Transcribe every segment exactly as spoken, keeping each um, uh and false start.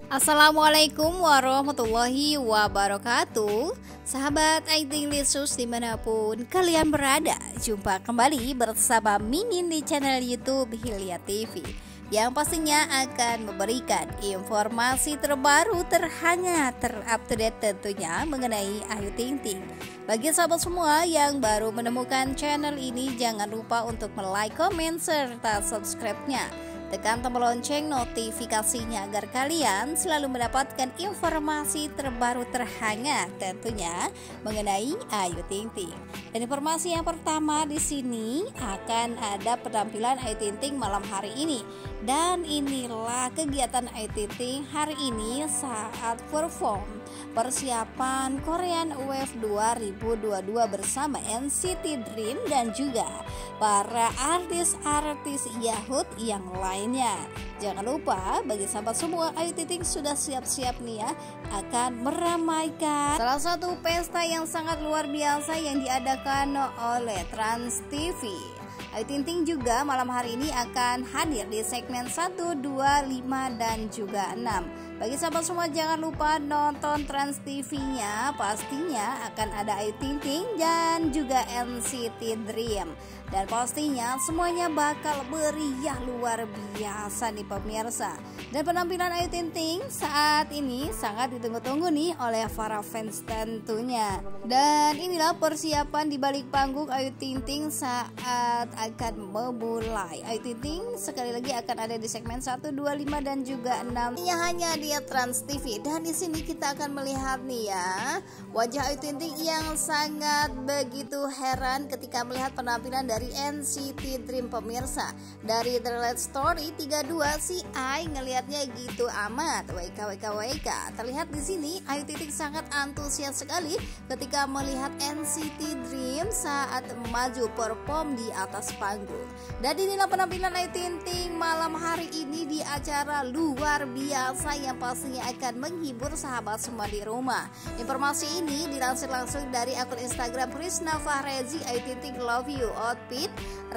Assalamualaikum warahmatullahi wabarakatuh. Sahabat I T Lesus dimanapun kalian berada, jumpa kembali bersama Mimin di channel YouTube Hilya T V, yang pastinya akan memberikan informasi terbaru, terhangat, terupdate tentunya mengenai Ayu Ting Ting. Bagi sahabat semua yang baru menemukan channel ini, jangan lupa untuk like, comment, serta subscribe-nya. Tekan tombol lonceng notifikasinya agar kalian selalu mendapatkan informasi terbaru terhangat tentunya mengenai Ayu Ting Ting. Dan informasi yang pertama di sini akan ada penampilan Ayu Ting Ting malam hari ini. Dan inilah kegiatan Ayu Ting Ting hari ini saat perform persiapan Korean Wave dua ribu dua puluh dua bersama N C T Dream dan juga para artis-artis Yahoo yang lainnya. Jangan lupa bagi sahabat semua, Ayu Ting Ting sudah siap-siap nih ya akan meramaikan salah satu pesta yang sangat luar biasa yang diadakan oleh Trans T V. Ayu Ting Ting juga malam hari ini akan hadir di segmen satu, dua, lima dan juga enam. Bagi sahabat semua jangan lupa nonton Trans T V-nya, pastinya akan ada Ayu Ting Ting dan juga N C T Dream. Dan pastinya semuanya bakal meriah luar biasa nih pemirsa. Dan penampilan Ayu Ting Ting saat ini sangat ditunggu-tunggu nih oleh para fans tentunya. Dan inilah persiapan di balik panggung Ayu Ting Ting saat akan memulai. Ayu Ting Ting sekali lagi akan ada di segmen satu, dua, lima dan juga enam. Ini hanya di Trans T V. Dan di sini kita akan melihat nih ya wajah Ayu Ting Ting yang sangat begitu heran ketika melihat penampilan dari dari N C T Dream pemirsa. Dari The Red Story tiga puluh dua si Ai ngelihatnya gitu amat. W K W K W K. Terlihat di sini Ayu Ting Ting sangat antusias sekali ketika melihat N C T Dream saat maju perform di atas panggung. Dan inilah penampilan Ayu Ting Ting malam hari ini di acara luar biasa yang pastinya akan menghibur sahabat semua di rumah. Informasi ini dilansir langsung dari akun Instagram Krisna Fahrezi. Ayu Ting Ting love you outfit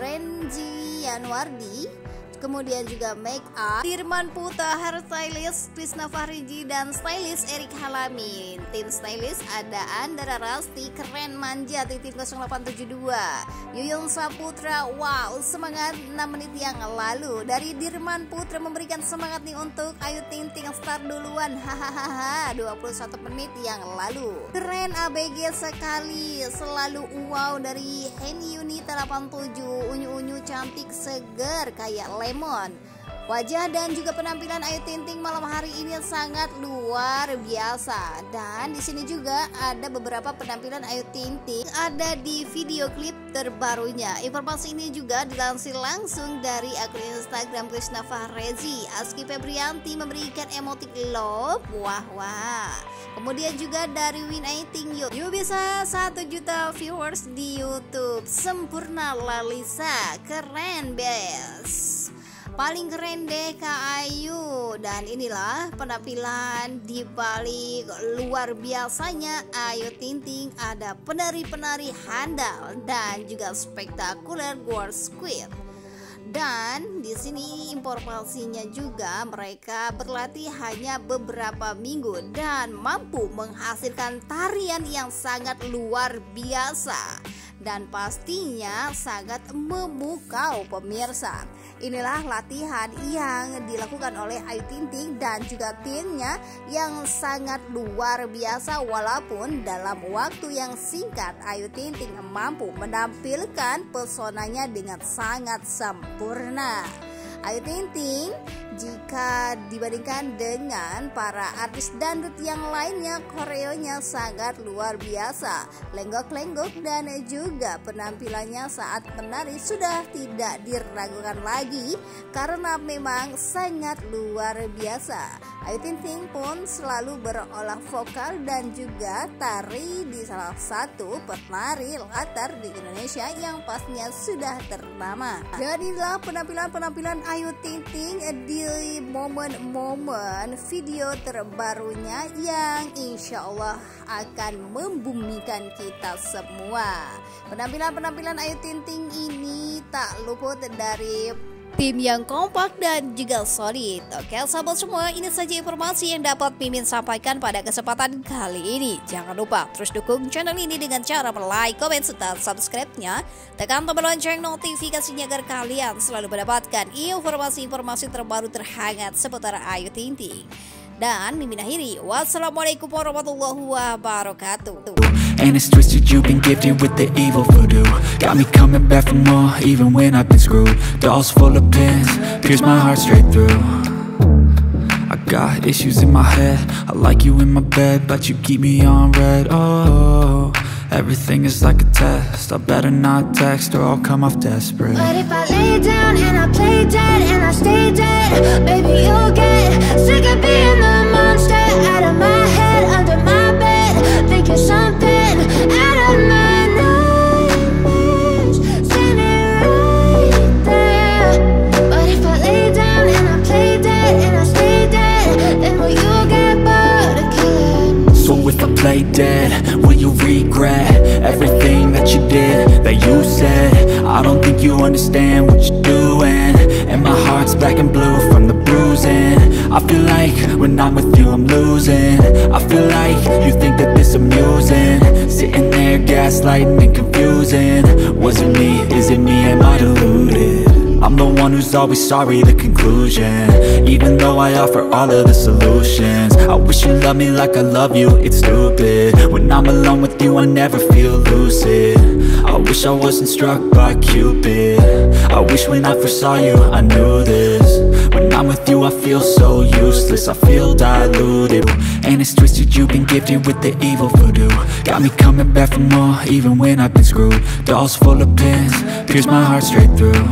Renji Yanwardi, kemudian juga make up Dirman Putra, hairstylist Krisna Fahrezi dan stylist Erik Halamin. Tim stylist ada Andara Rasti, keren manja titik nol delapan tujuh dua. Yuyun Saputra, wow semangat enam menit yang lalu. Dari Dirman Putra memberikan semangat nih untuk Ayu Ting Ting start duluan, hahaha dua puluh satu menit yang lalu. Keren A B G sekali, selalu wow. Dari Henny Yunita delapan tujuh, unyu-unyu cantik seger kayak lemon. Wajah dan juga penampilan Ayu Ting Ting malam hari ini sangat luar biasa. Dan di sini juga ada beberapa penampilan Ayu Ting Ting ada di video klip terbarunya. Informasi ini juga dilansir langsung dari akun Instagram Krisna Fahrezi. Aski Febrianti memberikan emotik love, wah wah. Kemudian juga dari Win Aiting Yuk, yuk bisa satu juta viewers di YouTube. Sempurna Lalisa, keren best. Paling keren deh Kak Ayu. Dan inilah penampilan di balik luar biasanya Ayu Ting Ting. Ada penari-penari handal dan juga spektakuler Girl Squid. Dan di sini informasinya juga mereka berlatih hanya beberapa minggu dan mampu menghasilkan tarian yang sangat luar biasa dan pastinya sangat memukau pemirsa. Inilah latihan yang dilakukan oleh Ayu Ting Ting dan juga timnya yang sangat luar biasa. Walaupun dalam waktu yang singkat Ayu Ting Ting mampu menampilkan pesonanya dengan sangat sempurna. Ayu Ting Ting jika dibandingkan dengan para artis dangdut yang lainnya, koreonya sangat luar biasa. Lenggok-lenggok dan juga penampilannya saat menari sudah tidak diragukan lagi karena memang sangat luar biasa. Ayu Ting Ting pun selalu berolah vokal dan juga tari di salah satu penari latar di Indonesia yang pastinya sudah ternama. Dan inilah penampilan-penampilan Ayu Ting Ting di momen-momen video terbarunya yang insya Allah akan membumikan kita semua. Penampilan-penampilan Ayu Ting Ting ini tak luput dari tim yang kompak dan juga solid. Oke sahabat semua, ini saja informasi yang dapat Mimin sampaikan pada kesempatan kali ini. Jangan lupa terus dukung channel ini dengan cara like, komen, serta subscribe-nya. Tekan tombol lonceng notifikasinya agar kalian selalu mendapatkan informasi-informasi terbaru terhangat seputar Ayu Ting Ting. Dan Mimin akhiri, wassalamualaikum warahmatullahi wabarakatuh. And it's twisted, you've been gifted with the evil voodoo. Got me coming back for more, even when I've been screwed. Dolls full of pins, pierce my heart straight through. I got issues in my head, I like you in my bed, but you keep me on red. Oh, everything is like a test, I better not text or I'll come off desperate. But if I lay down and I play dead and I stay dead, baby you'll get sick of being the monster out of my head, under my bed, thinking something out of my nightmares, standing right there. But if I lay down and I play dead and I stay dead, then will you get bored of killing? So if I play dead, will you regret everything that you did, that you said? I don't think you understand what you're doing, and my heart's black and blue from the bruising. I feel like when I'm with you I'm losing. I feel like you think that this amusing, sitting there gaslighting and confusing. Was it me? Is it me? Am I deluded? I'm the one who's always sorry, the conclusion, even though I offer all of the solutions. I wish you loved me like I love you, it's stupid. When I'm alone with you I never feel lucid. I wish I wasn't struck by Cupid. I wish when I first saw you I knew this. When I'm with you I feel so useless, I feel diluted. And it's twisted, you've been gifted with the evil voodoo. Got me coming back for more, even when I've been screwed. Dolls full of pins, pierce my heart straight through.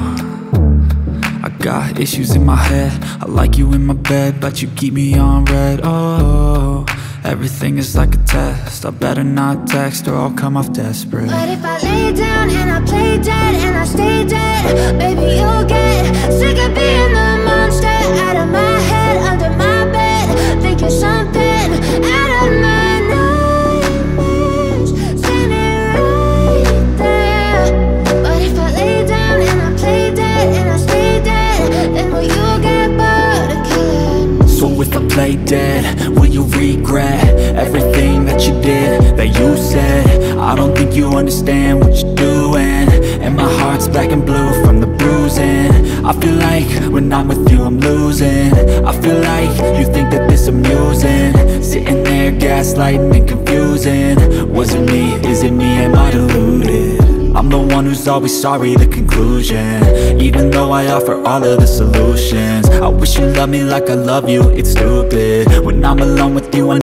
I got issues in my head, I like you in my bed, but you keep me on red. Oh, everything is like a test, I better not text or I'll come off desperate. But if I lay down and I play dead and I stay dead, baby you'll get sick of being the monster out of my head, under my bed, thinking something out of my nightmares, standing right there. But if I lay down and I play dead and I stay dead, then will you get bored of killing? So if I play dead, will you regret everything that you did, that you said? I don't think you understand what you're doing, and my heart's black and blue from the bruising. I feel like when I'm with you I'm losing. I feel like you think that this amusing, sitting there gaslighting and confusing. Was it me? Is it me? Am I deluded? I'm the one who's always sorry, the conclusion, even though I offer all of the solutions. I wish you loved me like I love you, it's stupid. When I'm alone with you I